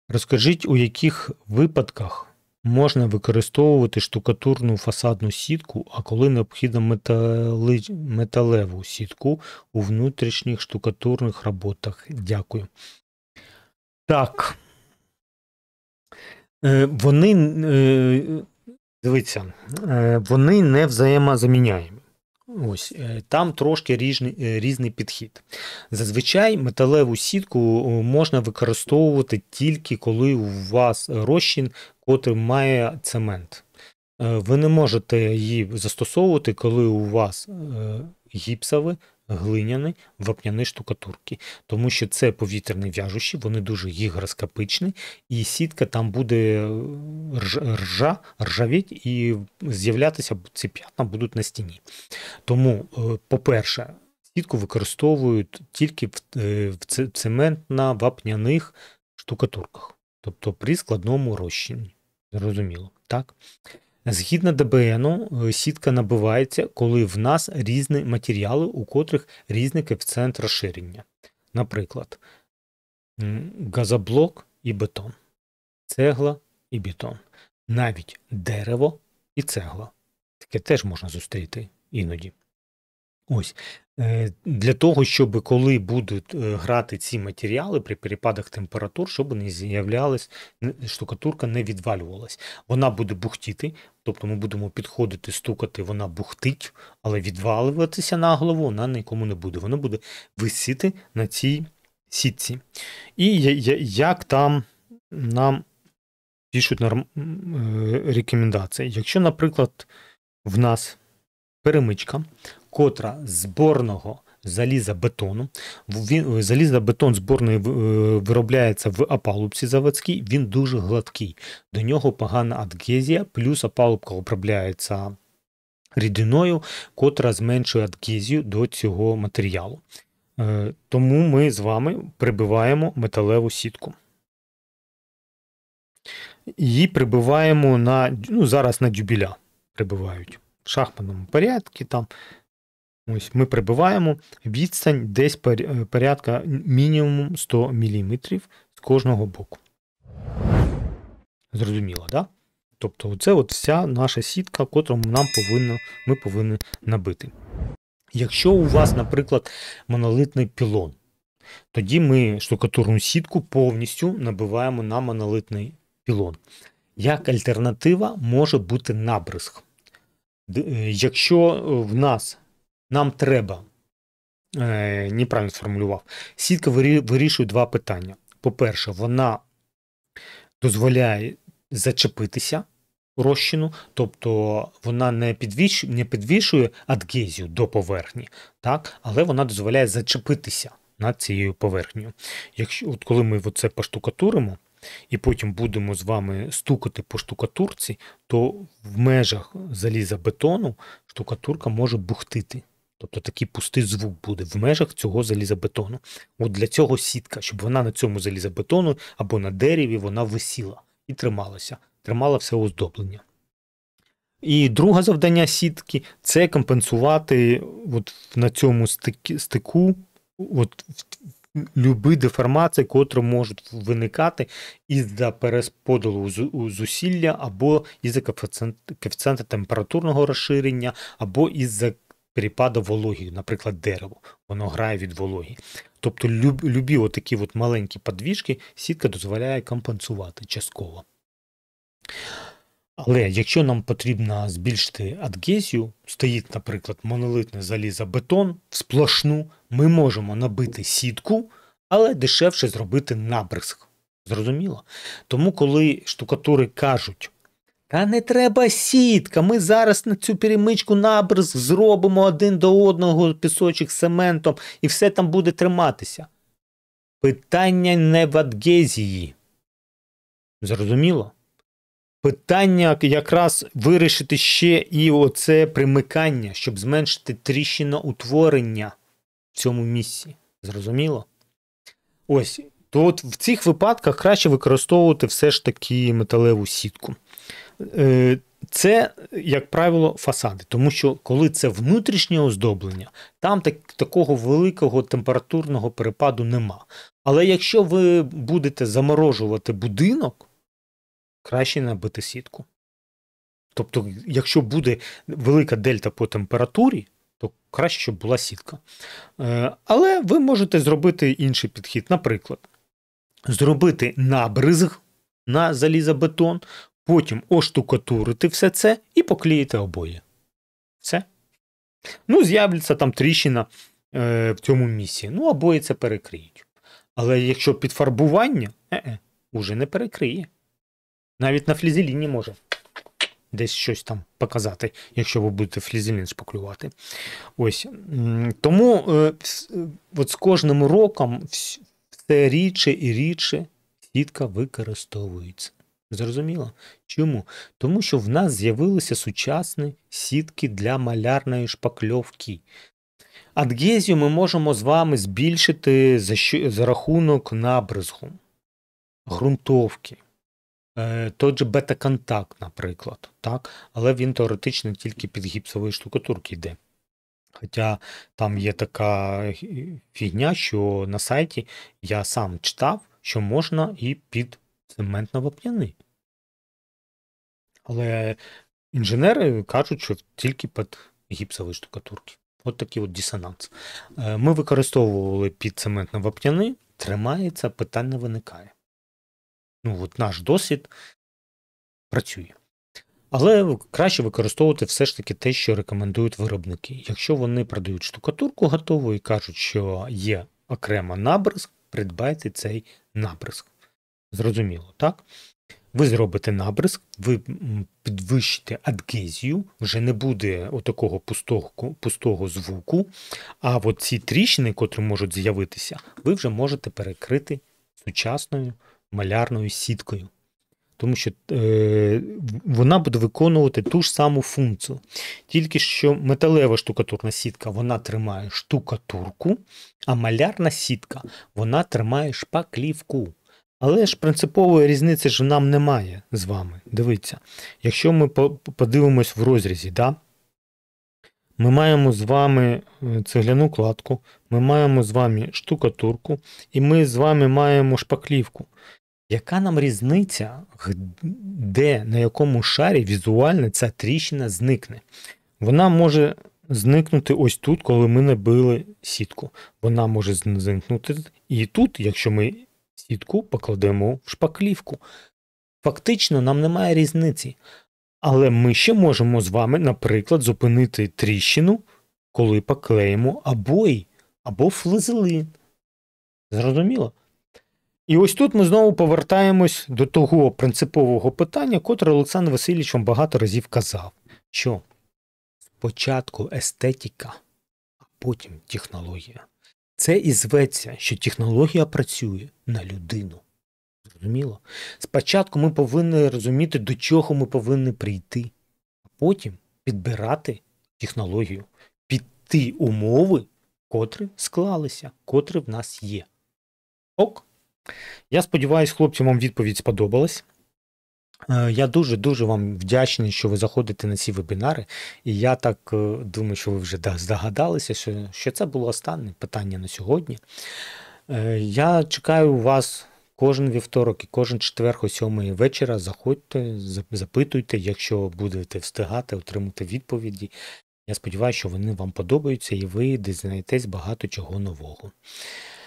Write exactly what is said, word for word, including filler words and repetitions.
Розкажіть, у яких випадках можна використовувати штукатурну фасадну сітку, а коли необхідно метали... металеву сітку у внутрішніх штукатурних роботах? Дякую. Так. Е, Вони, е, дивіться, е, вони не взаємозаміняємі. Ось, е, там трошки різний, е, різний підхід. Зазвичай металеву сітку е, можна використовувати тільки коли у вас розчин, котрий має цемент. Е, Ви не можете її застосовувати, коли у вас е, гіпсові, глиняні, вапняні штукатурки. Тому що це повітряні в'яжучі, вони дуже гігроскопичні, і сітка там буде рж- ржа, ржавіть, і з'являтися ці п'ятна будуть на стіні. Тому, е, по-перше, сітку використовують тільки в, е, в це- цементно-вапняних штукатурках, тобто при складному розчині. Зрозуміло, так? Згідно ДБНу, е, сітка набивається, коли в нас різні матеріали, у котрих різний коефіцієнт розширення. Наприклад, м, газоблок і бетон, цегла і бетон, навіть дерево і цегла. Таке теж можна зустріти іноді. Ось. Е, Для того, щоб коли будуть е, грати ці матеріали при перепадах температур, щоб не з'являлась, не- штукатурка не відвалювалась. Вона буде бухтіти, тобто ми будемо підходити, стукати, вона бухтить, але відвалюватися на голову вона нікому не буде. Вона буде висіти на цій сітці. І я- я- як там нам пишуть норм... м, е, рекомендації. Якщо, наприклад, в нас перемичка, котра зборного залізобетону. Він, залізобетон зборний е, виробляється в опалубці заводській, він дуже гладкий. До нього погана адгезія, плюс опалубка обробляється рідиною, котра зменшує адгезію до цього матеріалу. Е, Тому ми з вами прибиваємо металеву сітку. Її прибиваємо на, ну, зараз на дюбеля прибивають. В шахматному порядку там. Ось ми прибиваємо відстань десь пор- порядка мінімум сто міліметрів з кожного боку. Зрозуміло, так? Да? Тобто це от вся наша сітка, котру нам повинно, ми повинні набити. Якщо у вас, наприклад, монолитний пілон, тоді ми штукатурну сітку повністю набиваємо на монолитний пілон. Як альтернатива може бути набризк. Д- е, Якщо в нас нам треба, е, неправильно сформулював, сітка вирі- вирішує два питання. По-перше, вона дозволяє зачепитися розчину, тобто вона не підвищує, не підвищує адгезію до поверхні, так? Але вона дозволяє зачепитися над цією поверхнею. Якщо, от коли ми це поштукатуримо, і потім будемо з вами стукати по штукатурці, то в межах залізобетону штукатурка може бухтити. Тобто такий пустий звук буде в межах цього залізобетону. От для цього сітка, щоб вона на цьому залізобетону або на дереві вона висіла і трималася. Тримала все оздоблення. І друге завдання сітки – це компенсувати от на цьому стик- стику от, любі деформації, котрі можуть виникати із-за перерозподілу зу- зусилля, або із-за коефіцієнта, коефіцієнта температурного розширення, або із-за перепаду вологі, наприклад, дерево. Воно грає від вологі. Тобто люб, любі отакі от маленькі подвіжки сітка дозволяє компенсувати частково. Але якщо нам потрібно збільшити адгезію, стоїть, наприклад, монолитний залізобетон в сплошну, ми можемо набити сітку, але дешевше зробити набризк. Зрозуміло? Тому коли штукатури кажуть, та не треба сітка, ми зараз на цю перемичку набризк зробимо один до одного пісочок з цементом і все там буде триматися. Питання не в адгезії. Зрозуміло? Питання якраз вирішити ще і оце примикання, щоб зменшити тріщиноутворення в цьому місці. Зрозуміло? Ось, то от в цих випадках краще використовувати все ж таки металеву сітку. Е, Це, як правило, фасади, тому що коли це внутрішнє оздоблення, там так, такого великого температурного перепаду нема. Але якщо ви будете заморожувати будинок, краще набити сітку. Тобто, якщо буде велика дельта по температурі, то краще, щоб була сітка. Але ви можете зробити інший підхід. Наприклад, зробити набризг на залізобетон, потім оштукатурити все це і поклеїти обоє. Все. Ну, з'явиться там тріщина е, в цьому місці. Ну, обоє це перекриють. Але якщо підфарбування, е-е, уже не перекриє. Навіть на флізеліні може десь щось там показати, якщо ви будете флізелін шпаклювати. Ось. Тому е, от з кожним роком все рідше і рідше сітка використовується. Зрозуміло? Чому? Тому що в нас з'явилися сучасні сітки для малярної шпакльовки. Адгезію ми можемо з вами збільшити за, що, за рахунок набризгу, ґрунтовки. Е, той же бета-контакт, наприклад. Так? Але він теоретично тільки під гіпсової штукатурки йде. Хоча там є така фігня, що на сайті я сам читав, що можна і під цементно-вапняний. Але інженери кажуть, що тільки під гіпсові штукатурки. От такий от дисонанс. Ми використовували під цементно-вапняний, тримається, питань не виникає. Ну, от наш досвід працює. Але краще використовувати все ж таки те, що рекомендують виробники. Якщо вони продають штукатурку готову і кажуть, що є окремо набризк, придбайте цей набризк. Зрозуміло, так? Ви зробите набризк, ви підвищите адгезію, вже не буде отакого пустого, пустого звуку, а от ці тріщини, котрі можуть з'явитися, ви вже можете перекрити сучасною малярною сіткою. Тому що е, вона буде виконувати ту ж саму функцію. Тільки що металева штукатурна сітка, вона тримає штукатурку, а малярна сітка, вона тримає шпаклівку. Але ж принципової різниці ж нам немає з вами. Дивіться, якщо ми подивимось в розрізі, да? Ми маємо з вами цегляну кладку, ми маємо з вами штукатурку, і ми з вами маємо шпаклівку. Яка нам різниця, де, на якому шарі візуально ця тріщина зникне? Вона може зникнути ось тут, коли ми набили сітку. Вона може зникнути і тут, якщо ми сітку покладемо в шпаклівку. Фактично нам немає різниці. Але ми ще можемо з вами, наприклад, зупинити тріщину, коли поклеїмо обої або флизелин. Зрозуміло? І ось тут ми знову повертаємось до того принципового питання, котре Олександр Васильович вам багато разів казав, що спочатку естетика, а потім технологія. Це і зветься, що технологія працює на людину. Зрозуміло? Спочатку ми повинні розуміти, до чого ми повинні прийти, а потім підбирати технологію під ті умови, котрі склалися, котрі в нас є. Ок? Я сподіваюся, хлопцям, вам відповідь сподобалась. Я дуже-дуже вам вдячний, що ви заходите на ці вебінари. І я так думаю, що ви вже здогадалися, що, що це було останнє питання на сьогодні. Я чекаю вас кожен вівторок і кожен четвер о сьомій вечора. Заходьте, запитуйте, якщо будете встигати, отримати відповіді. Я сподіваюся, що вони вам подобаються і ви дізнаєтесь багато чого нового.